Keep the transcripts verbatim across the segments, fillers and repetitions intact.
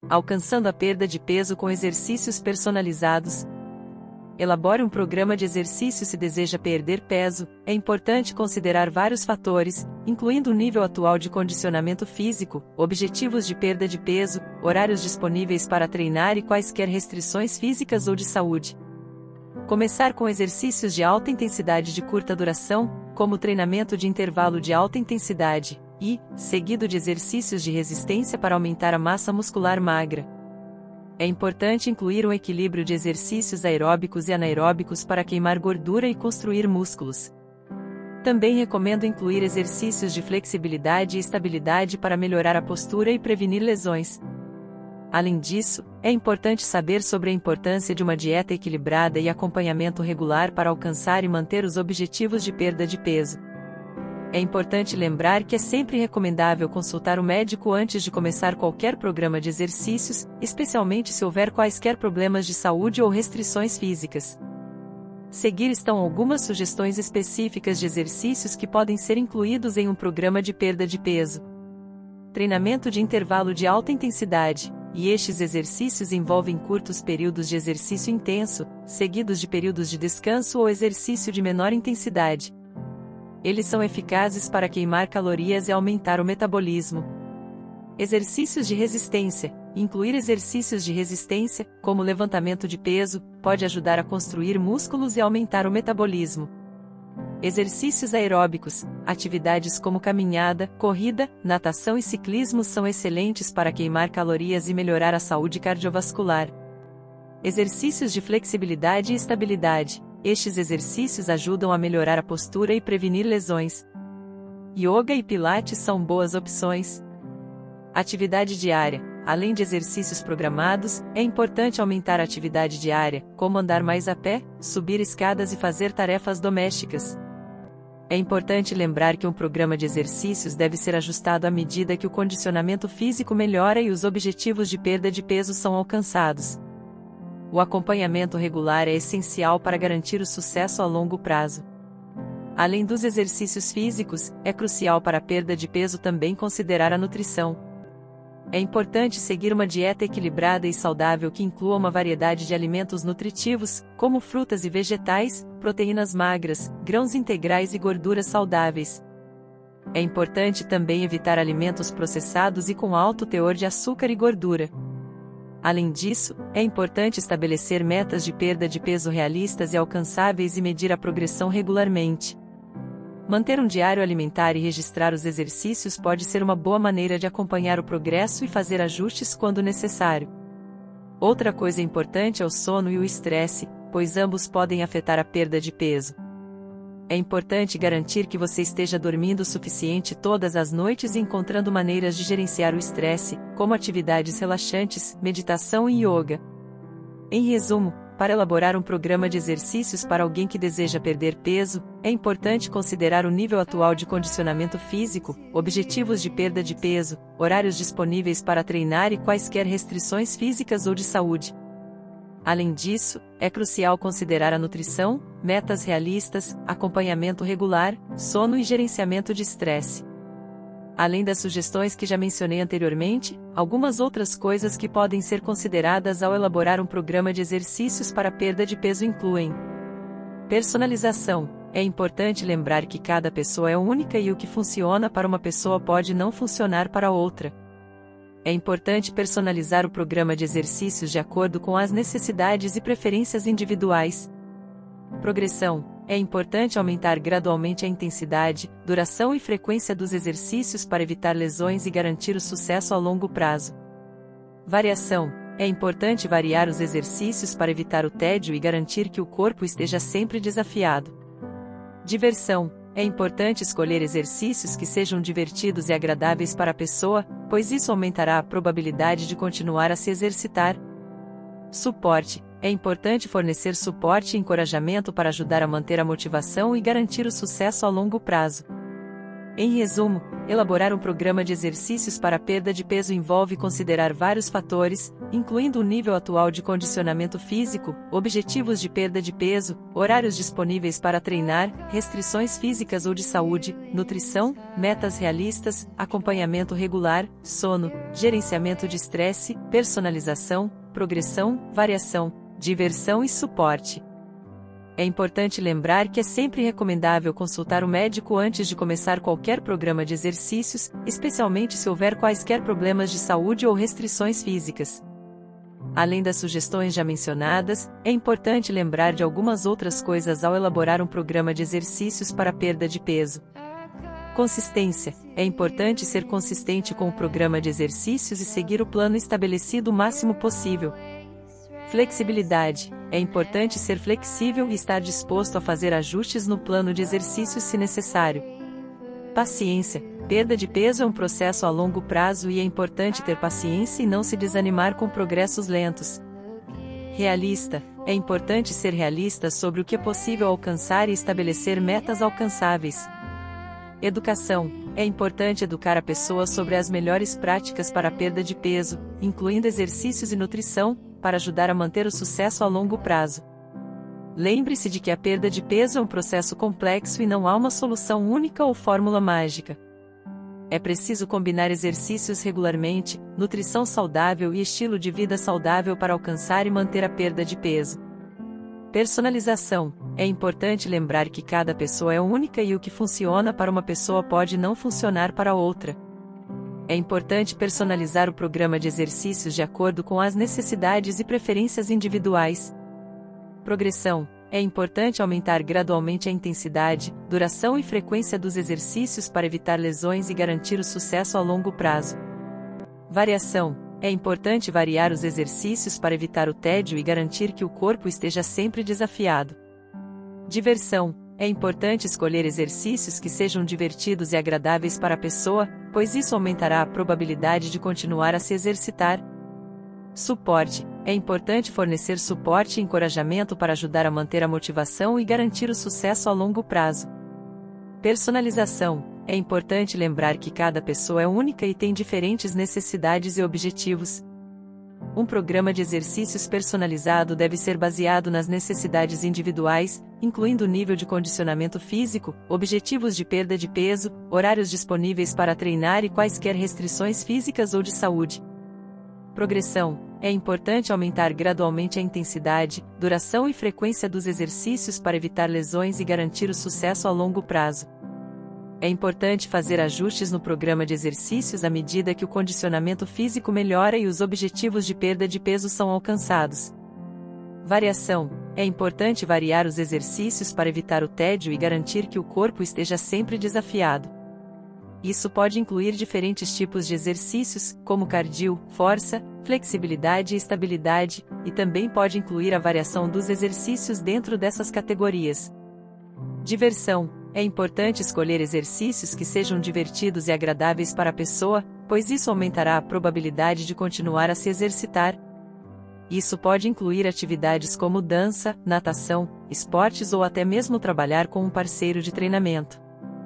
Alcançando a perda de peso com exercícios personalizados. Elabore um programa de exercício se deseja perder peso. É importante considerar vários fatores, incluindo o nível atual de condicionamento físico, objetivos de perda de peso, horários disponíveis para treinar e quaisquer restrições físicas ou de saúde. Começar com exercícios de alta intensidade de curta duração, como treinamento de intervalo de alta intensidade, e, seguido de exercícios de resistência para aumentar a massa muscular magra. É importante incluir um equilíbrio de exercícios aeróbicos e anaeróbicos para queimar gordura e construir músculos. Também recomendo incluir exercícios de flexibilidade e estabilidade para melhorar a postura e prevenir lesões. Além disso, é importante saber sobre a importância de uma dieta equilibrada e acompanhamento regular para alcançar e manter os objetivos de perda de peso. É importante lembrar que é sempre recomendável consultar o médico antes de começar qualquer programa de exercícios, especialmente se houver quaisquer problemas de saúde ou restrições físicas. Seguir estão algumas sugestões específicas de exercícios que podem ser incluídos em um programa de perda de peso. Treinamento de intervalo de alta intensidade, e estes exercícios envolvem curtos períodos de exercício intenso, seguidos de períodos de descanso ou exercício de menor intensidade. Eles são eficazes para queimar calorias e aumentar o metabolismo. Exercícios de resistência. Incluir exercícios de resistência, como levantamento de peso, pode ajudar a construir músculos e aumentar o metabolismo. Exercícios aeróbicos. Atividades como caminhada, corrida, natação e ciclismo são excelentes para queimar calorias e melhorar a saúde cardiovascular. Exercícios de flexibilidade e estabilidade. Estes exercícios ajudam a melhorar a postura e prevenir lesões. Yoga e pilates são boas opções. Atividade diária. Além de exercícios programados, é importante aumentar a atividade diária, como andar mais a pé, subir escadas e fazer tarefas domésticas. É importante lembrar que um programa de exercícios deve ser ajustado à medida que o condicionamento físico melhora e os objetivos de perda de peso são alcançados. O acompanhamento regular é essencial para garantir o sucesso a longo prazo. Além dos exercícios físicos, é crucial para a perda de peso também considerar a nutrição. É importante seguir uma dieta equilibrada e saudável que inclua uma variedade de alimentos nutritivos, como frutas e vegetais, proteínas magras, grãos integrais e gorduras saudáveis. É importante também evitar alimentos processados e com alto teor de açúcar e gordura. Além disso, é importante estabelecer metas de perda de peso realistas e alcançáveis e medir a progressão regularmente. Manter um diário alimentar e registrar os exercícios pode ser uma boa maneira de acompanhar o progresso e fazer ajustes quando necessário. Outra coisa importante é o sono e o estresse, pois ambos podem afetar a perda de peso. É importante garantir que você esteja dormindo o suficiente todas as noites e encontrando maneiras de gerenciar o estresse, como atividades relaxantes, meditação e yoga. Em resumo, para elaborar um programa de exercícios para alguém que deseja perder peso, é importante considerar o nível atual de condicionamento físico, objetivos de perda de peso, horários disponíveis para treinar e quaisquer restrições físicas ou de saúde. Além disso, é crucial considerar a nutrição, metas realistas, acompanhamento regular, sono e gerenciamento de estresse. Além das sugestões que já mencionei anteriormente, algumas outras coisas que podem ser consideradas ao elaborar um programa de exercícios para perda de peso incluem: personalização. É importante lembrar que cada pessoa é única e o que funciona para uma pessoa pode não funcionar para outra. É importante personalizar o programa de exercícios de acordo com as necessidades e preferências individuais. Progressão. É importante aumentar gradualmente a intensidade, duração e frequência dos exercícios para evitar lesões e garantir o sucesso a longo prazo. Variação. É importante variar os exercícios para evitar o tédio e garantir que o corpo esteja sempre desafiado. Diversão. É importante escolher exercícios que sejam divertidos e agradáveis para a pessoa, pois isso aumentará a probabilidade de continuar a se exercitar. Suporte. É importante fornecer suporte e encorajamento para ajudar a manter a motivação e garantir o sucesso a longo prazo. Em resumo, elaborar um programa de exercícios para perda de peso envolve considerar vários fatores, incluindo o nível atual de condicionamento físico, objetivos de perda de peso, horários disponíveis para treinar, restrições físicas ou de saúde, nutrição, metas realistas, acompanhamento regular, sono, gerenciamento de estresse, personalização, progressão, variação, diversão e suporte. É importante lembrar que é sempre recomendável consultar o médico antes de começar qualquer programa de exercícios, especialmente se houver quaisquer problemas de saúde ou restrições físicas. Além das sugestões já mencionadas, é importante lembrar de algumas outras coisas ao elaborar um programa de exercícios para perda de peso. Consistência. É importante ser consistente com o programa de exercícios e seguir o plano estabelecido o máximo possível. Flexibilidade. É importante ser flexível e estar disposto a fazer ajustes no plano de exercícios se necessário. Paciência. Perda de peso é um processo a longo prazo e é importante ter paciência e não se desanimar com progressos lentos. Realista. É importante ser realista sobre o que é possível alcançar e estabelecer metas alcançáveis. Educação. É importante educar a pessoa sobre as melhores práticas para a perda de peso, incluindo exercícios e nutrição, para ajudar a manter o sucesso a longo prazo. Lembre-se de que a perda de peso é um processo complexo e não há uma solução única ou fórmula mágica. É preciso combinar exercícios regularmente, nutrição saudável e estilo de vida saudável para alcançar e manter a perda de peso. Personalização. É importante lembrar que cada pessoa é única e o que funciona para uma pessoa pode não funcionar para outra. É importante personalizar o programa de exercícios de acordo com as necessidades e preferências individuais. Progressão. É importante aumentar gradualmente a intensidade, duração e frequência dos exercícios para evitar lesões e garantir o sucesso a longo prazo. Variação. É importante variar os exercícios para evitar o tédio e garantir que o corpo esteja sempre desafiado. Diversão. É importante escolher exercícios que sejam divertidos e agradáveis para a pessoa, pois isso aumentará a probabilidade de continuar a se exercitar. Suporte. É importante fornecer suporte e encorajamento para ajudar a manter a motivação e garantir o sucesso a longo prazo. Personalização. É importante lembrar que cada pessoa é única e tem diferentes necessidades e objetivos. Um programa de exercícios personalizado deve ser baseado nas necessidades individuais, incluindo o nível de condicionamento físico, objetivos de perda de peso, horários disponíveis para treinar e quaisquer restrições físicas ou de saúde. Progressão. É importante aumentar gradualmente a intensidade, duração e frequência dos exercícios para evitar lesões e garantir o sucesso a longo prazo. É importante fazer ajustes no programa de exercícios à medida que o condicionamento físico melhora e os objetivos de perda de peso são alcançados. Variação. É importante variar os exercícios para evitar o tédio e garantir que o corpo esteja sempre desafiado. Isso pode incluir diferentes tipos de exercícios, como cardio, força, flexibilidade e estabilidade, e também pode incluir a variação dos exercícios dentro dessas categorias. Diversão. É importante escolher exercícios que sejam divertidos e agradáveis para a pessoa, pois isso aumentará a probabilidade de continuar a se exercitar. Isso pode incluir atividades como dança, natação, esportes ou até mesmo trabalhar com um parceiro de treinamento.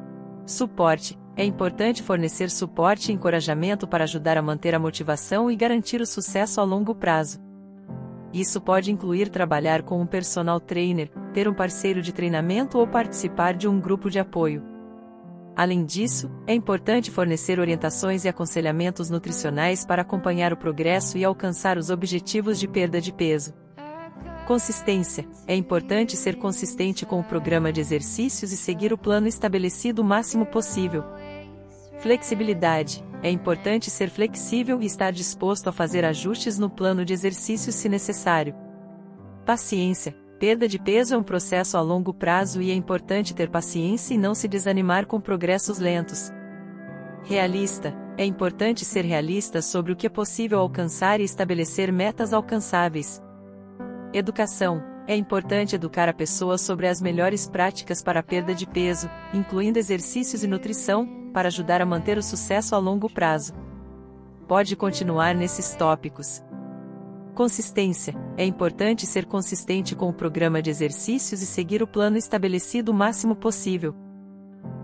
Suporte. É importante fornecer suporte e encorajamento para ajudar a manter a motivação e garantir o sucesso a longo prazo. Isso pode incluir trabalhar com um personal trainer, ter um parceiro de treinamento ou participar de um grupo de apoio. Além disso, é importante fornecer orientações e aconselhamentos nutricionais para acompanhar o progresso e alcançar os objetivos de perda de peso. Consistência. É importante ser consistente com o programa de exercícios e seguir o plano estabelecido o máximo possível. Flexibilidade. É importante ser flexível e estar disposto a fazer ajustes no plano de exercícios se necessário. Paciência. Perda de peso é um processo a longo prazo e é importante ter paciência e não se desanimar com progressos lentos. Realista. É importante ser realista sobre o que é possível alcançar e estabelecer metas alcançáveis. Educação. É importante educar a pessoa sobre as melhores práticas para a perda de peso, incluindo exercícios e nutrição, para ajudar a manter o sucesso a longo prazo. Pode continuar nesses tópicos. Consistência. É importante ser consistente com o programa de exercícios e seguir o plano estabelecido o máximo possível.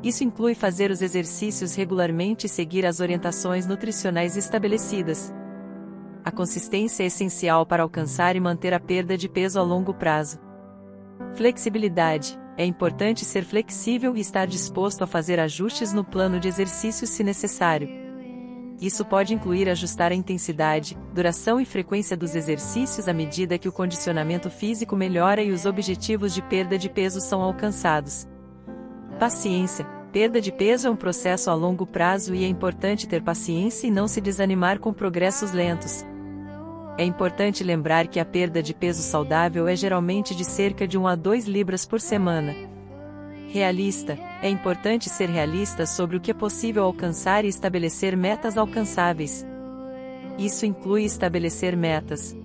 Isso inclui fazer os exercícios regularmente e seguir as orientações nutricionais estabelecidas. A consistência é essencial para alcançar e manter a perda de peso a longo prazo. Flexibilidade. É importante ser flexível e estar disposto a fazer ajustes no plano de exercícios se necessário. Isso pode incluir ajustar a intensidade, duração e frequência dos exercícios à medida que o condicionamento físico melhora e os objetivos de perda de peso são alcançados. Paciência. Perda de peso é um processo a longo prazo e é importante ter paciência e não se desanimar com progressos lentos. É importante lembrar que a perda de peso saudável é geralmente de cerca de uma a duas libras por semana. Realista. É importante ser realista sobre o que é possível alcançar e estabelecer metas alcançáveis. Isso inclui estabelecer metas